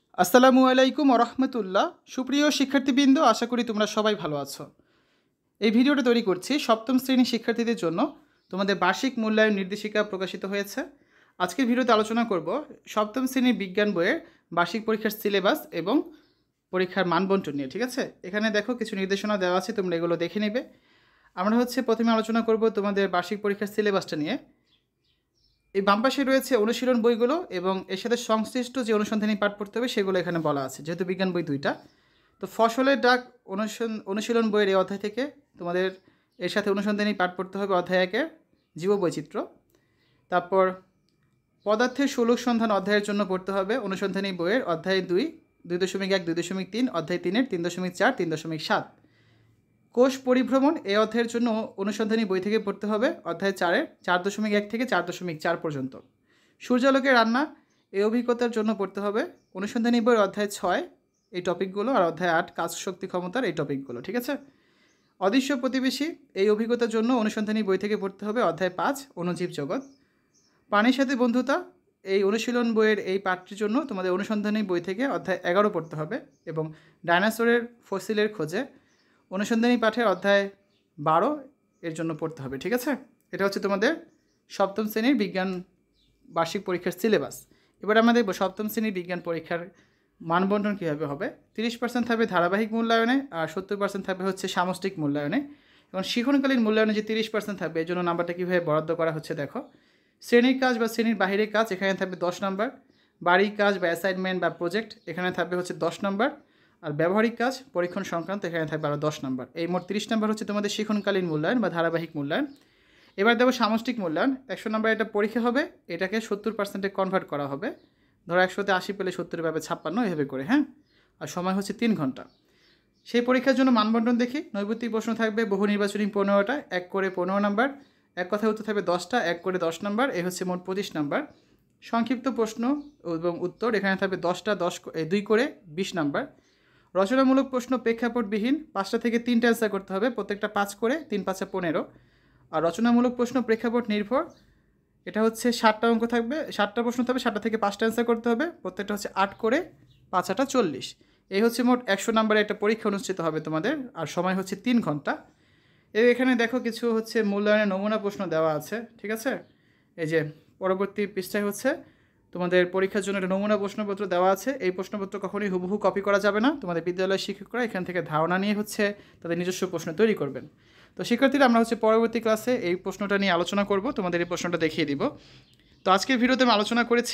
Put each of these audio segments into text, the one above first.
আসসালামু আলাইকুম ওরহমতুল্লাহ। সুপ্রিয় শিক্ষার্থীবৃন্দ, আশা করি তোমরা সবাই ভালো আছো। এই ভিডিওটা তৈরি করছি সপ্তম শ্রেণীর শিক্ষার্থীদের জন্য। তোমাদের বার্ষিক মূল্যায়ন নির্দেশিকা প্রকাশিত হয়েছে। আজকের ভিডিওতে আলোচনা করব সপ্তম শ্রেণীর বিজ্ঞান বইয়ের বার্ষিক পরীক্ষার সিলেবাস এবং পরীক্ষার মানবন্টন নিয়ে। ঠিক আছে, এখানে দেখো কিছু নির্দেশনা দেওয়া আছে, তোমরা এগুলো দেখে নেবে। আমরা প্রথমে আলোচনা করব তোমাদের বার্ষিক পরীক্ষার সিলেবাসটা নিয়ে। এই বাম পাশে রয়েছে অনুশীলন বইগুলো এবং এর সাথে সংশ্লিষ্ট যে অনুসন্ধানী পাঠ পড়তে হবে সেগুলো এখানে বলা আছে, যেহেতু বিজ্ঞান বই দুইটা। তো ফসলের ডাক অনুশীলন বইয়ের এই অধ্যায় থেকে তোমাদের এর সাথে অনুসন্ধানী পাঠ পড়তে হবে অধ্যায় 1-এর জীববৈচিত্র্য। তারপর পদার্থের সুলুক সন্ধান অধ্যায়ের জন্য পড়তে হবে অনুসন্ধানী বইয়ের অধ্যায় 2, 2.1, 2.3, অধ্যায় 3-এর 3.4, 3.7। কোষ পরিভ্রমণ এই অধ্যায়ের জন্য অনুসন্ধানী বই থেকে পড়তে হবে অধ্যায় 4-এর 4.1 থেকে 4.4 পর্যন্ত। সূর্যালোকে রান্না এই অভিজ্ঞতার জন্য পড়তে হবে অনুসন্ধানী বইয়ের অধ্যায় 6 এই টপিকগুলো, আর অধ্যায় 8 কাজ শক্তি ক্ষমতার এই টপিকগুলো। ঠিক আছে, অদৃশ্য প্রতিবেশী এই অভিজ্ঞতার জন্য অনুসন্ধানী বই থেকে পড়তে হবে অধ্যায় 5 অণুজীব জগৎ। প্রাণীর সাথে বন্ধুতা এই অনুশীলন বইয়ের এই পাঠটির জন্য তোমাদের অনুসন্ধানী বই থেকে অধ্যায় 11 পড়তে হবে, এবং ডাইনোসরের ফসিলের খোঁজে অনুসন্ধানী পাঠের অধ্যায় 12 এর জন্য পড়তে হবে। ঠিক আছে, এটা হচ্ছে তোমাদের সপ্তম শ্রেণীর বিজ্ঞান বার্ষিক পরীক্ষার সিলেবাস। এবার আমরা দেখব সপ্তম শ্রেণীর বিজ্ঞান পরীক্ষার মানবন্টন কীভাবে হবে। 30% থাকবে ধারাবাহিক মূল্যায়নে, আর 70% থাকবে হচ্ছে সামষ্টিক মূল্যায়নে। এবং শিক্ষণকালীন মূল্যায়নে যে 30% থাকবে এর জন্য নাম্বারটা কীভাবে বরাদ্দ করা হচ্ছে দেখো। শ্রেণীর কাজ বা শ্রেণীর বাহিরের কাজ এখানে থাকবে 10 নম্বর, বাড়ির কাজ বা অ্যাসাইনমেন্ট বা প্রজেক্ট এখানে থাকবে হচ্ছে 10 নম্বর, আর ব্যবহারিক কাজ পরীক্ষণ সংক্রান্ত এখানে থাকবে আরও 10 নম্বর। এই মোট 30 নম্বর হচ্ছে তোমাদের শিক্ষণকালীন মূল্যায়ন বা ধারাবাহিক মূল্যায়ন। এবার দেবো সামষ্টিক মূল্যায়ন। 100 নম্বর এটা পরীক্ষা হবে, এটাকে 70%-এ কনভার্ট করা হবে। ধরো 100-তে 80 পেলে 70 পাবে 56 এভাবে করে, হ্যাঁ। আর সময় হচ্ছে 3 ঘন্টা। সেই পরীক্ষার জন্য মানবন্টন দেখি। নৈর্ব্যক্তিক প্রশ্ন থাকবে বহু নির্বাচনী 15টা, 1 করে 15 নম্বর। এক কথায় উত্তর থাকবে 10টা, 1 করে 10 নম্বর, এই হচ্ছে মোট 25 নম্বর। সংক্ষিপ্ত প্রশ্ন এবং উত্তর এখানে থাকবে 10টা, 2 করে 20 নম্বর। রচনামূলক প্রশ্ন প্রেক্ষাপটবিহীন 5টা থেকে 3টা অ্যান্সার করতে হবে, প্রত্যেকটা 5 করে, 3 5 15। আর রচনামূলক প্রশ্ন প্রেক্ষাপট নির্ভর এটা হচ্ছে 7টা অঙ্ক থাকবে, 7টা প্রশ্ন থাকবে, 7টা থেকে 5টা অ্যান্সার করতে হবে, প্রত্যেকটা হচ্ছে 8 করে, 5 8 40। এই হচ্ছে মোট 100 নম্বরের একটা পরীক্ষা অনুষ্ঠিত হবে তোমাদের, আর সময় হচ্ছে 3 ঘন্টা। এখানে দেখো কিছু হচ্ছে মূল্যায়নের নমুনা প্রশ্ন দেওয়া আছে। ঠিক আছে, এই যে পরবর্তী পৃষ্ঠায় হচ্ছে তোমাদের পরীক্ষার জন্য একটা নমুনা প্রশ্নপত্র দেওয়া আছে। এই প্রশ্নপত্র কখনোই হুবহু কপি করা যাবে না। তোমাদের বিদ্যালয়ের শিক্ষকরা এখান থেকে ধারণা নিয়ে হচ্ছে তাদের নিজস্ব প্রশ্ন তৈরি করবেন। তো শিক্ষার্থীরা, আমরা হচ্ছে পরবর্তী ক্লাসে এই প্রশ্নটা নিয়ে আলোচনা করব, তোমাদের এই প্রশ্নটা দেখিয়ে দিব। তো আজকের ভিডিওতে আমি আলোচনা করেছি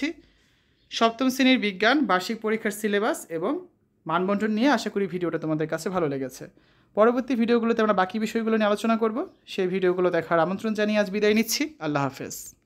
সপ্তম শ্রেণীর বিজ্ঞান বার্ষিক পরীক্ষার সিলেবাস এবং মানবন্টন নিয়ে। আশা করি ভিডিওটা তোমাদের কাছে ভালো লেগেছে। পরবর্তী ভিডিওগুলোতে আমরা বাকি বিষয়গুলো নিয়ে আলোচনা করব। সেই ভিডিওগুলো দেখার আমন্ত্রণ জানিয়ে আজ বিদায় নিচ্ছি। আল্লাহ হাফেজ।